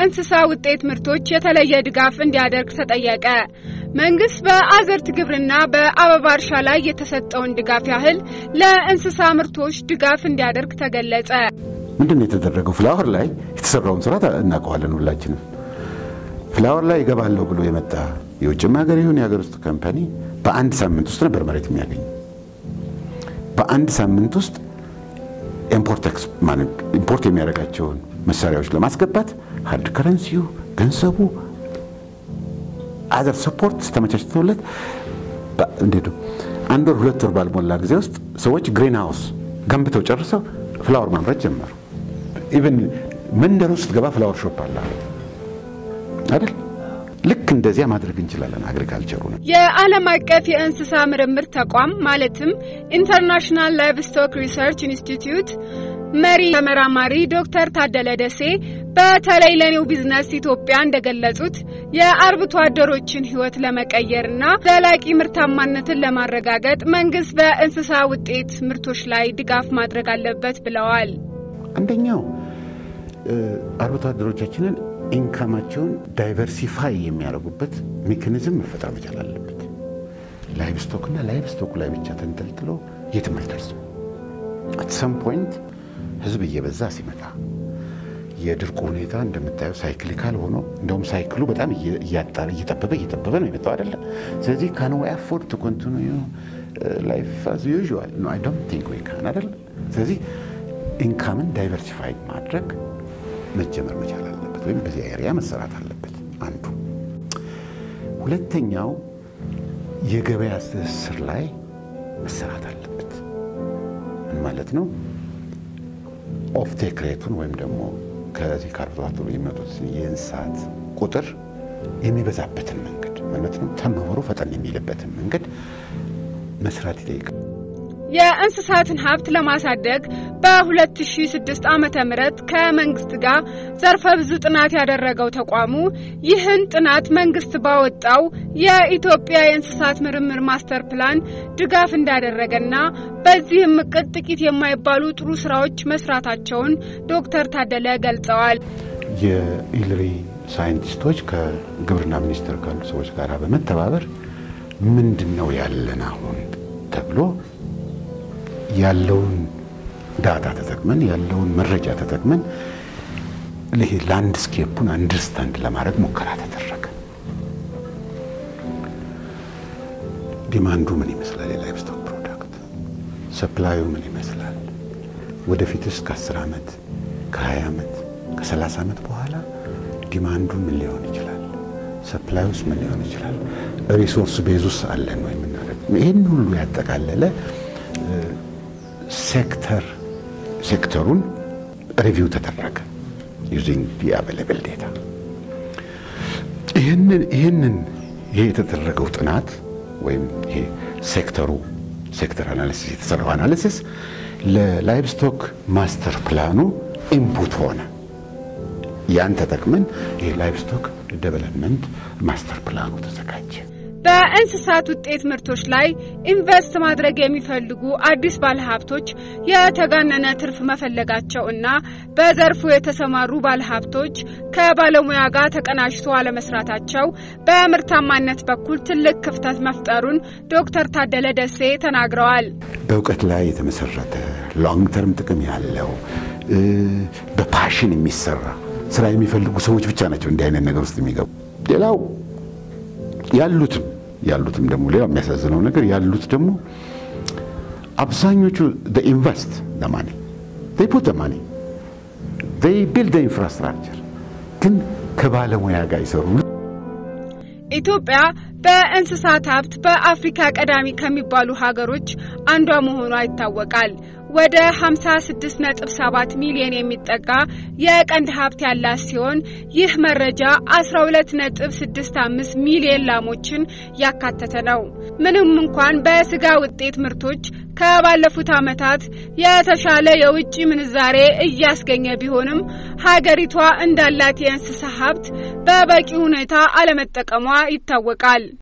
ለእንስሳ ውጤት ምርቶች የተለየ ድጋፍ እንዲያደርግ ተጠየቀ። መንግስት በአዘርት ግብርና በአበባ እርሻ ላይ የተሰጠውን ድጋፍ ያህል ለእንስሳ ምርቶች ድጋፍ እንዲያደርግ ተገለጸ። ምንድነው የተደረገው? ፍላወር ላይ የተሰራውን ስራ እናቀዋለን ሁላችንም። ፍላወር ላይ ይገባለው ብሎ የመጣ የውጭ ሀገር ይሁን የሀገር ውስጥ ካምፓኒ በአንድ ሳምንት ውስጥ ነበር መሬት የሚያገኝ። በአንድ ሳምንት ውስጥ ኢምፖርት የሚያደርጋቸውን መሳሪያዎች ለማስገባት ሃርድ ከረንሲው ገንዘቡ አዘር ሰፖርት ተመቻችቶለት እንዴት አንድ ወር ሁለት ወር ባልሞላ ጊዜ ውስጥ ሰዎች ግሪን ሃውስ ገንብተው ጨርሰው ፍላወር ማምረት ጀመሩ። ኢቭን መንደር ውስጥ ገባ ፍላወር ሾፕ አለ አይደል? ልክ እንደዚያ ማድረግ እንችላለን። አግሪካልቸሩ ነው የአለም አቀፍ የእንስሳ ምርምር ተቋም ማለትም ኢንተርናሽናል ላይቭስቶክ ሪሰርች ኢንስቲትዩት መሪ ተመራማሪ ዶክተር ተገለፀ በተለይ ለኒው ቢዝነስ ኢትዮጵያ እንደገለፁት የአርብቶ አደሮችን ህይወት ለመቀየርና ዘላቂ ምርታማነትን ለማረጋገጥ መንግስት በእንስሳ ውጤት ምርቶች ላይ ድጋፍ ማድረግ አለበት ብለዋል። አንደኛው አርብቶ አደሮቻችንን ኢንካማቸውን ዳይቨርሲፋይ የሚያደርጉበት ሜካኒዝም መፈጠር መቻል አለበት። ላይቭስቶክና ላይቭስቶክ ላይ ብቻ ተንጠልጥሎ የትም አይደርስም። at some point ህዝብ እየበዛ ሲመጣ የድርቁ ሁኔታ እንደምታየው ሳይክሊካል ሆኖ እንደውም ሳይክሉ በጣም እየጠበበ ነው የመጣው አይደለ? ስለዚህ can we afford to continue life as usual? No, I don't think we can አይደል? ስለዚህ ኢንካምን ዳይቨርሲፋይ ማድረግ መጀመር መቻል አለበት ወይም በዚህ ኤሪያ መሰራት አለበት አንዱ። ሁለተኛው የገበያ ትስስር ላይ መሰራት አለበት። ምን ማለት ነው? ኦፍ ቴክ ሬቱን ወይም ደግሞ ከዚህ ካርቦሃይድሬት የሚመጡት የእንስሳት ቁጥር የሚበዛበትን መንገድ ማለት ነው ተመወሩ ፈጠን የሚልበትን መንገድ መስራት ይጠይቃል። የእንስሳትን ሀብት ለማሳደግ በ2006 ዓመተ ምህረት ከመንግስት ጋር ዘርፈ ብዙ ጥናት ያደረገው ተቋሙ ይህን ጥናት መንግስት ባወጣው የኢትዮጵያ የእንስሳት ምርምር ማስተር ፕላን ድጋፍ እንዳደረገና በዚህም ጥቂት የማይባሉ ጥሩ ስራዎች መስራታቸውን ዶክተር ተገለፀ ገልጸዋል። የኢልሪ ሳይንቲስቶች ከግብርና ሚኒስቴር ካሉ ሰዎች ጋር በመተባበር ምንድነው ያለና አሁን ተብሎ ያለውን ዳታ ተጠቅመን ያለውን መረጃ ተጠቅመን ለሄ ላንድስኬፑን አንደርስታንድ ለማድረግ ሙከራ ተደረገ። ዲማንዱ ምን ይመስላል? የላይቭስቶክ ፕሮዳክት ሰፕላዩ ምን ይመስላል? ወደፊትስ ከ10 አመት ከ20 አመት ከ30 አመት በኋላ ዲማንዱ ምን ሊሆን ይችላል? ሰፕላዩስ ምን ሊሆን ይችላል? ሪሶርስ ቤዙስ አለን ወይ ምናረግ? ይሄን ሁሉ ያጠቃለለ ሴክተሩን ሪቪው ተደረገ using the available data። ይሄ የተደረገው ጥናት ወይም ይሄ ሴክተር አናሊሲስ የተሰራው አናሊሲስ ለላይቭስቶክ ማስተር ፕላኑ ኢንፑት ሆነ። ያን ተጠቅመን ይሄ ላይቭስቶክ ዴቨሎፕመንት ማስተር ፕላኑ ተዘጋጀ። በእንስሳት ውጤት ምርቶች ላይ ኢንቨስት ማድረግ የሚፈልጉ አዲስ ባለሀብቶች የተጋነነ ትርፍ መፈለጋቸውና በዘርፉ የተሰማሩ ባለሀብቶች ከባለሙያ ጋር ተቀናጅቶ አለመስራታቸው በምርታማነት በኩል ትልቅ ክፍተት መፍጠሩን ዶክተር ተገለፀ ተናግረዋል። በእውቀት ላይ የተመሰረተ ሎንግ ተርም ጥቅም ያለው በፓሽን የሚሰራ ስራ የሚፈልጉ ሰዎች ብቻ ናቸው እንዲህ አይነት ነገር ውስጥ የሚገቡ። ሌላው ያሉትም ደግሞ ሌላ የሚያሳዝነው ነገር ያሉት ደግሞ አብዛኞቹ they invest the money, they put the money, they build the infrastructure ግን ከባለሙያ ጋር ይሰሩ። ኢትዮጵያ በእንስሳት ሀብት በአፍሪካ ቀዳሚ ከሚባሉ ሀገሮች አንዷ መሆኗ ይታወቃል። ወደ 56.7 ሚሊዮን የሚጠጋ የቀንድ ሀብት ያላት ሲሆን ይህ መረጃ 12.65 ሚሊዮን ላሞችን ያካተተ ነው። ምንም እንኳን በስጋ ውጤት ምርቶች ከባለፉት አመታት የተሻለ የውጭ ምንዛሬ እያስገኘ ቢሆንም ሀገሪቷ እንዳላት የእንስሳ ሀብት በበቂ ሁኔታ አለመጠቀሟ ይታወቃል።